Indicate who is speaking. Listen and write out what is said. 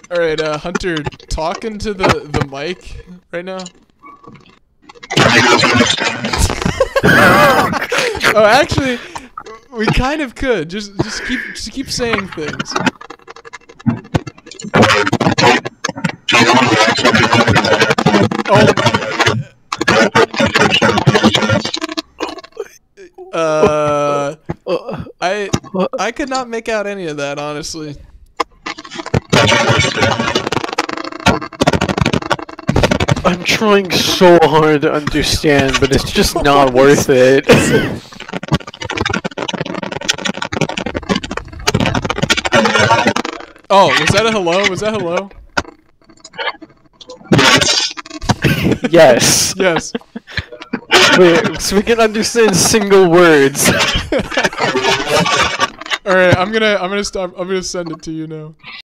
Speaker 1: Alright, Hunter, talk into the mic right now. Oh, actually, we kind of could. Just keep saying things. I could not make out any of that, honestly.
Speaker 2: I'm trying so hard to understand, but it's just not worth it.
Speaker 1: Oh, was that a hello? Was that hello?
Speaker 2: Yes.
Speaker 1: Yes.
Speaker 2: Wait, so we can understand single words.
Speaker 1: Alright, I'm gonna send it to you now.